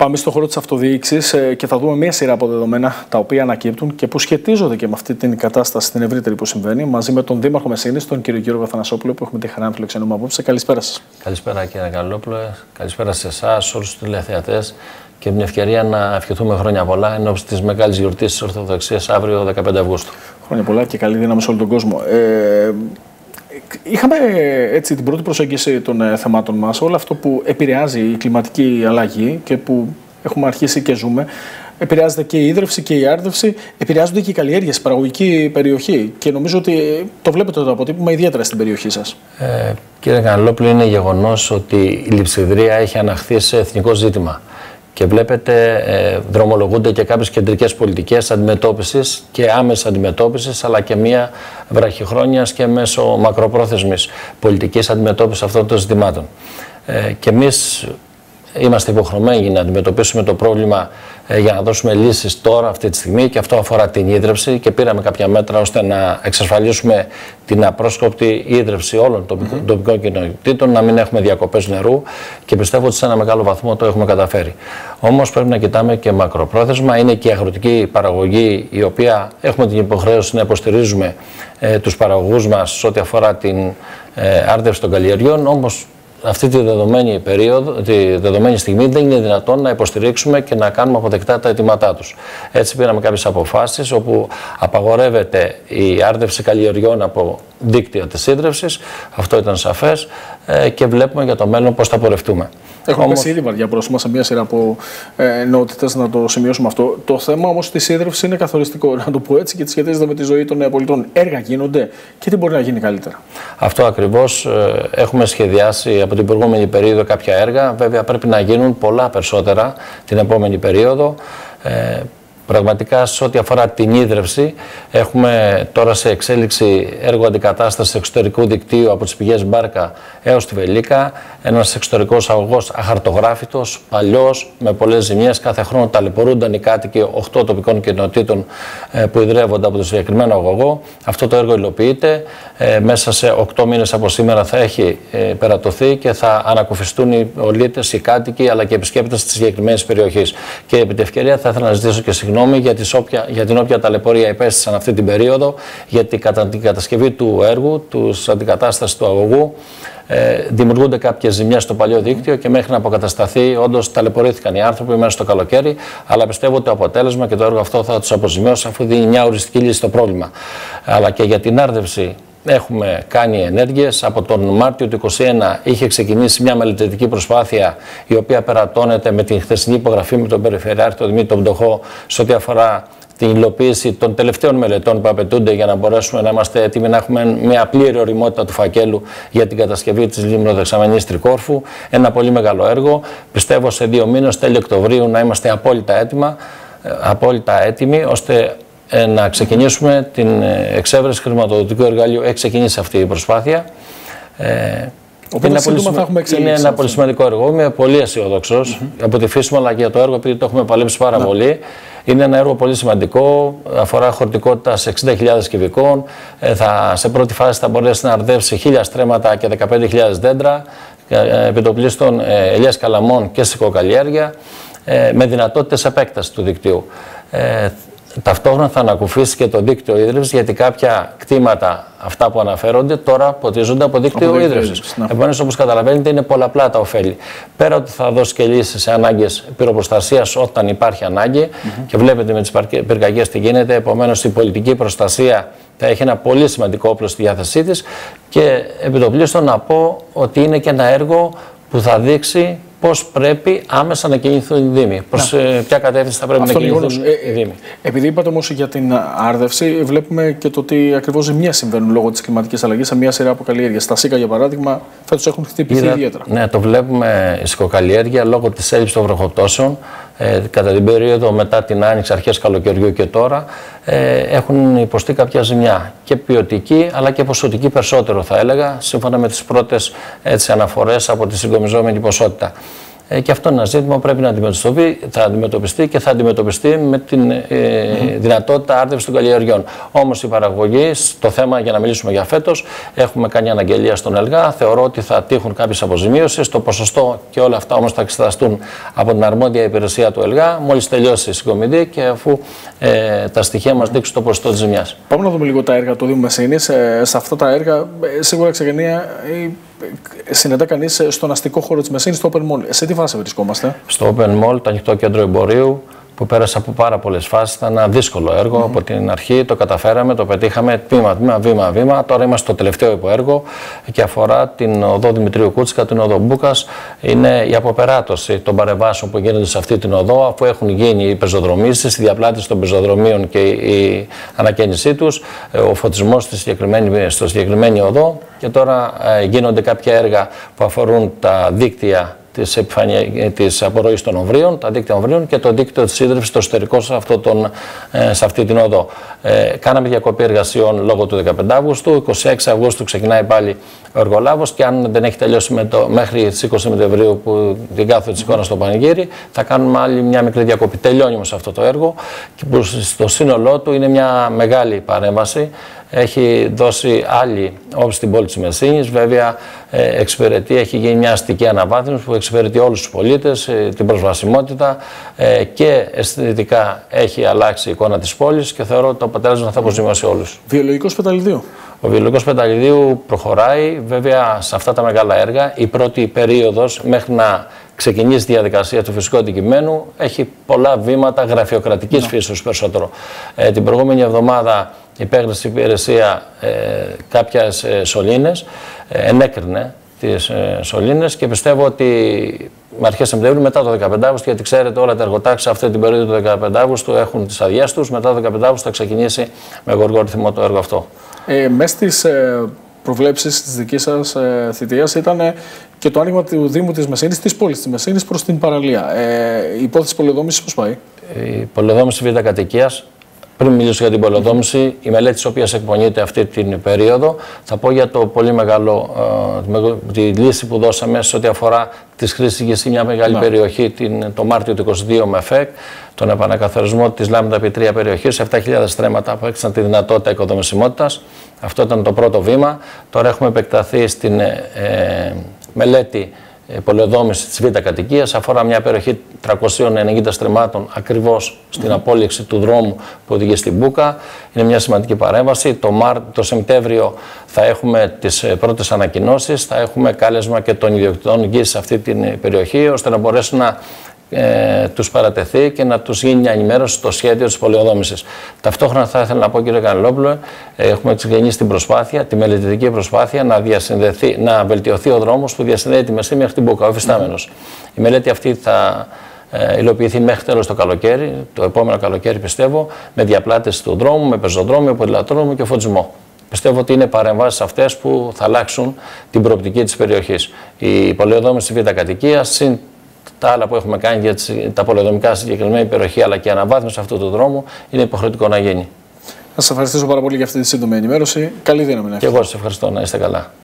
Πάμε στον χώρο της αυτοδιοίκησης και θα δούμε μία σειρά από δεδομένα τα οποία ανακύπτουν και που σχετίζονται και με αυτή την κατάσταση την ευρύτερη που συμβαίνει, μαζί με τον Δήμαρχο Μεσσήνης, τον κύριο Γιώργο Αθανασόπουλο, που έχουμε τη χαρά να φιλοξενούμε απόψε. Καλησπέρα σας. Καλησπέρα κύριε Καλόπουλο, καλησπέρα σε εσάς, όλους τους τηλεθεατές και την ευκαιρία να ευχηθούμε χρόνια πολλά εν ώψη της μεγάλης γιορτής της Ορθοδοξίας αύριο 15 Αυγούστου. Χρόνια πολλά και καλή δύναμη σε όλο τον κόσμο. Είχαμε έτσι την πρώτη προσέγγιση των θεμάτων μας, όλο αυτό που επηρεάζει η κλιματική αλλαγή και που έχουμε αρχίσει και ζούμε. Επηρεάζεται και η ίδρυυση και η άρδευση, επηρεάζονται και οι καλλιέργειες, η παραγωγική περιοχή. Και νομίζω ότι το βλέπετε το αποτύπωμα ιδιαίτερα στην περιοχή σας. Κύριε Καλόπουλο, είναι γεγονός ότι η λειψιδρία έχει αναχθεί σε εθνικό ζήτημα. Και βλέπετε, δρομολογούνται και κάποιες κεντρικές πολιτικές αντιμετώπισης και άμεσης αντιμετώπισης, αλλά και μία βραχυχρόνιας και μέσω μακροπρόθεσμης πολιτικής αντιμετώπισης αυτών των ζητημάτων. Και εμείς είμαστε υποχρεωμένοι να αντιμετωπίσουμε το πρόβλημα για να δώσουμε λύσεις τώρα, αυτή τη στιγμή, και αυτό αφορά την ίδρυυση και πήραμε κάποια μέτρα ώστε να εξασφαλίσουμε την απρόσκοπτη ίδρυυση όλων των τοπικών κοινοτήτων, να μην έχουμε διακοπές νερού και πιστεύω ότι σε ένα μεγάλο βαθμό το έχουμε καταφέρει. Όμως πρέπει να κοιτάμε και μακροπρόθεσμα. Είναι και η αγροτική παραγωγή, η οποία έχουμε την υποχρέωση να υποστηρίζουμε τους παραγωγούς μας ό,τι αφορά την άρδευση των καλλιεργειών. Όμως αυτή τη δεδομένη στιγμή δεν είναι δυνατόν να υποστηρίξουμε και να κάνουμε αποδεκτά τα αιτήματά τους. Έτσι πήραμε κάποιες αποφάσεις όπου απαγορεύεται η άρδευση καλλιεργειών από δίκτυα της ίδρυυσης. Αυτό ήταν σαφές και βλέπουμε για το μέλλον πώς θα πορευτούμε. Έχουμε πέσει ήδη βαριά πρόσημα σε μια σειρά από ενότητες, να το σημειώσουμε αυτό. Το θέμα όμως της ίδρυυσης είναι καθοριστικό, να το πω έτσι, και σχετίζεται με τη ζωή των πολιτών. Έργα γίνονται και τι μπορεί να γίνει καλύτερα. Αυτό ακριβώς. Έχουμε σχεδιάσει από την προηγούμενη περίοδο κάποια έργα. Βέβαια πρέπει να γίνουν πολλά περισσότερα την επόμενη περίοδο. Πραγματικά, σε ό,τι αφορά την ίδρυυση, έχουμε τώρα σε εξέλιξη έργο αντικατάστασης εξωτερικού δικτύου από τις πηγές Μπάρκα έως τη Βελίκα. Ένας εξωτερικός αγωγός αχαρτογράφητος, παλιός, με πολλές ζημιές. Κάθε χρόνο ταλαιπωρούνταν οι κάτοικοι 8 τοπικών κοινοτήτων που ιδρεύονται από το συγκεκριμένο αγωγό. Αυτό το έργο υλοποιείται. Μέσα σε 8 μήνες από σήμερα θα έχει περατωθεί και θα ανακουφιστούν οι πολίτες, οι κάτοικοι αλλά και οι επισκέπτες της συγκεκριμένης περιοχής. Και επί τη ευκαιρία θα ήθελα να ζητήσω και συγγνώμη για την όποια ταλαιπωρία υπέστησαν αυτή την περίοδο, γιατί κατά την κατασκευή του έργου, της αντικατάστασης του αγωγού, δημιουργούνται κάποιες ζημιές στο παλιό δίκτυο και μέχρι να αποκατασταθεί, όντως ταλαιπωρήθηκαν οι άνθρωποι μέσα στο καλοκαίρι. Αλλά πιστεύω ότι το αποτέλεσμα και το έργο αυτό θα τους αποζημιώσει, αφού δίνει μια οριστική λύση στο πρόβλημα. Αλλά και για την άρδευση έχουμε κάνει ενέργειες. Από τον Μάρτιο του 2021 είχε ξεκινήσει μια μελετητική προσπάθεια, η οποία περατώνεται με την χθεσινή υπογραφή με τον Περιφερειάρχη, τον Δημήτρη Πτωχό, σε ό,τι αφορά την υλοποίηση των τελευταίων μελετών που απαιτούνται για να μπορέσουμε να είμαστε έτοιμοι να έχουμε μια πλήρη οριμότητα του φακέλου για την κατασκευή της λιμνοδεξαμενής Τρικόρφου. Ένα πολύ μεγάλο έργο. Πιστεύω σε 2 μήνες, τέλη Οκτωβρίου, να είμαστε απόλυτα έτοιμοι, ώστε να ξεκινήσουμε την εξέβρεση χρηματοδοτικού εργαλείου. Έχει ξεκινήσει αυτή η προσπάθεια. Είναι ένα πολύ σημαντικό έργο. Είμαι πολύ αισιοδόξος από τη φύση μου, αλλά και για το έργο, επειδή το έχουμε παλέψει πάρα πολύ. Είναι ένα έργο πολύ σημαντικό. Αφορά χωρητικότητα σε 60.000 κυβικών. Σε πρώτη φάση θα μπορέσει να αρδεύσει 1.000 στρέμματα και 15.000 δέντρα, επιτοπλίστων ελιές καλαμών και σικοκαλλιέργεια, με δυνατότητες επέκτασης του δικτύου. Ταυτόχρονα θα ανακουφίσει και το δίκτυο ίδρυυσης, γιατί κάποια κτήματα, αυτά που αναφέρονται, τώρα ποτίζονται από δίκτυο ίδρυυσης. Επομένως, όπως καταλαβαίνετε, είναι πολλαπλά τα ωφέλη. Πέρα ότι θα δώσει και λύσεις σε ανάγκες πυροπροστασίας όταν υπάρχει ανάγκη, και βλέπετε με τις πυρκαγιές τι γίνεται. Επομένως, η πολιτική προστασία θα έχει ένα πολύ σημαντικό όπλο στη διάθεσή της. Και επιτοπλίστων να πω ότι είναι και ένα έργο που θα δείξει πώς πρέπει άμεσα να κινηθούν οι Δήμοι. Προς ποια κατεύθυνση θα πρέπει να κινηθούν οι Δήμοι. Επειδή είπατε όμως για την άρδευση, βλέπουμε και το ότι ακριβώς ζημιές συμβαίνουν λόγω της κλιματικής αλλαγής σε μια σειρά από καλλιέργειες. Στα Σίκα, για παράδειγμα, θα τους έχουν χτυπηθεί ιδιαίτερα. Ναι, το βλέπουμε η σικοκαλλιέργεια λόγω της έλλειψης των βροχοπτώσεων. Κατά την περίοδο μετά την Άνοιξη, αρχές καλοκαιριού και τώρα, έχουν υποστεί κάποια ζημιά. Και ποιοτική αλλά και ποσοτική περισσότερο, θα έλεγα, σύμφωνα με τις πρώτες αναφορές από τη συγκομιζόμενη ποσότητα. Και αυτό είναι ένα ζήτημα που πρέπει να αντιμετωπιστεί και θα αντιμετωπιστεί με την δυνατότητα άρδευσης των καλλιεργειών. Όμως η παραγωγή, το θέμα για να μιλήσουμε για φέτος, έχουμε κάνει αναγγελία στον ΕΛΓΑ. Θεωρώ ότι θα τύχουν κάποιες αποζημίωσεις. Το ποσοστό και όλα αυτά όμως θα εξεταστούν από την αρμόδια υπηρεσία του ΕΛΓΑ μόλις τελειώσει η συγκομιδή και αφού τα στοιχεία μας δείξουν το ποσοστό της ζημιάς. Πάμε να δούμε λίγο τα έργα του Δήμου Μεσσήνης. Σε αυτά τα έργα σίγουρα ξεκινάει. Συναντά κανείς στον αστικό χώρο της Μεσσήνης, στο Open Mall. Σε τι φάση βρισκόμαστε? Στο Open Mall, το ανοιχτό κέντρο εμπορίου, που πέρασε από πάρα πολλές φάσεις. Ήταν ένα δύσκολο έργο. Από την αρχή το καταφέραμε, το πετύχαμε βήμα. Τώρα είμαστε στο τελευταίο υποέργο και αφορά την οδό Δημητρίου Κούτσικα, την οδό Μπούκας. Είναι η αποπεράτωση των παρεμβάσεων που γίνονται σε αυτή την οδό, αφού έχουν γίνει οι πεζοδρομήσεις, η διαπλάτηση των πεζοδρομίων και η ανακαίνισή τους, ο φωτισμός στο συγκεκριμένη οδό. Και τώρα γίνονται κάποια έργα που αφορούν τα της απορροής των ομβρίων, τα δίκτυα ομβρίων και το δίκτυο της ίδρυυσης στο εσωτερικό σε αυτή την οδό. Κάναμε διακοπή εργασιών λόγω του 15 Αύγουστου. 26 Αυγούστου ξεκινάει πάλι ο εργολάβος και αν δεν έχει τελειώσει μέχρι τις 20 Σεπτεμβρίου που την κάθοδο της εικόνας στο πανηγύρι, θα κάνουμε άλλη μια μικρή διακοπή. Τελειώνει όμως αυτό το έργο και που στο σύνολό του είναι μια μεγάλη παρέμβαση. Έχει δώσει άλλη όψη στην πόλη της Μεσσήνης. Βέβαια, έχει γίνει μια αστική αναβάθμιση που εξυπηρετεί όλους τους πολίτες, την προσβασιμότητα και αισθητικά έχει αλλάξει η εικόνα της πόλης και θεωρώ ότι το αποτέλεσμα θα αποζημιώσει όλους. Βιολογικός πεταλιδίου. Ο βιολογικός πεταλιδίου προχωράει. Βέβαια, σε αυτά τα μεγάλα έργα, η πρώτη περίοδος μέχρι να ξεκινήσει η διαδικασία του φυσικού αντικειμένου έχει πολλά βήματα γραφειοκρατικής φύσεως περισσότερο. Την προηγούμενη εβδομάδα υπέγραψε η υπηρεσία κάποιες σωλήνες, ενέκρινε τις σωλήνες και πιστεύω ότι με αρχές Σεπτεμβρίου, μετά το 15 Αύγουστο, γιατί ξέρετε όλα τα εργοτάξια αυτή την περίοδο του 15 Αύγουστου έχουν τις αδειές τους, μετά το 15 Αύγουστο θα ξεκινήσει με γοργό ρυθμό το έργο αυτό. Μέσα στις προβλέψεις της δικής σας θητείας ήταν και το άνοιγμα του Δήμου της Μεσσήνης, της πόλης της Μεσσήνης προς την παραλία. Η υπόθεση πολεοδόμησης πώς πάει? Η πολεοδόμηση β' κατοικίας. Πριν μιλήσω για την πολεοδόμηση, η μελέτη της οποίας εκπονείται αυτή την περίοδο, θα πω για το πολύ μεγάλο, τη λύση που δώσαμε σε ό,τι αφορά τις χρήσεις σε μια μεγάλη περιοχή το Μάρτιο του 2022 με ΦΕΚ, τον επανακαθαρισμό της Λάμδα Π3 περιοχής, 7.000 στρέμματα που έξαν τη δυνατότητα οικοδομησιμότητας. Αυτό ήταν το πρώτο βήμα. Τώρα έχουμε επεκταθεί στην μελέτη πολεοδόμηση της β' κατοικίας, αφορά μια περιοχή 390 στρεμμάτων ακριβώς στην απόλυξη του δρόμου που οδηγεί στην Μπούκα. Είναι μια σημαντική παρέμβαση. Το Σεπτέμβριο θα έχουμε τις πρώτες ανακοινώσεις, θα έχουμε κάλεσμα και των ιδιοκτητών γης σε αυτή την περιοχή, ώστε να μπορέσουν να τους παρατεθεί και να τους γίνει μια ενημέρωση στο σχέδιο της πολεοδόμησης. Ταυτόχρονα θα ήθελα να πω, κύριε Κανελόπουλο, έχουμε ξεκινήσει την προσπάθεια, τη μελετητική προσπάθεια να βελτιωθεί ο δρόμος που διασυνδέει τη Μεσσήνη μέχρι την Μπούκα, ο εφιστάμενος. Η μελέτη αυτή θα υλοποιηθεί μέχρι τέλος το καλοκαίρι, το επόμενο καλοκαίρι πιστεύω, με διαπλάτηση του δρόμου, με πεζοδρόμιο, ποδηλατόδρομο και φωτισμό. Πιστεύω ότι είναι παρεμβάσεις αυτές που θα αλλάξουν την προοπτική της περιοχής. Η πολεοδόμηση β' κατοικίας, συν τα άλλα που έχουμε κάνει για τα πολεοδομικά στη συγκεκριμένη περιοχή, αλλά και η αναβάθμιση αυτού του δρόμου, είναι υποχρεωτικό να γίνει. Να σας ευχαριστήσω πάρα πολύ για αυτή τη σύντομη ενημέρωση. Καλή δύναμη να έχετε. Και εγώ σας ευχαριστώ. Να είστε καλά.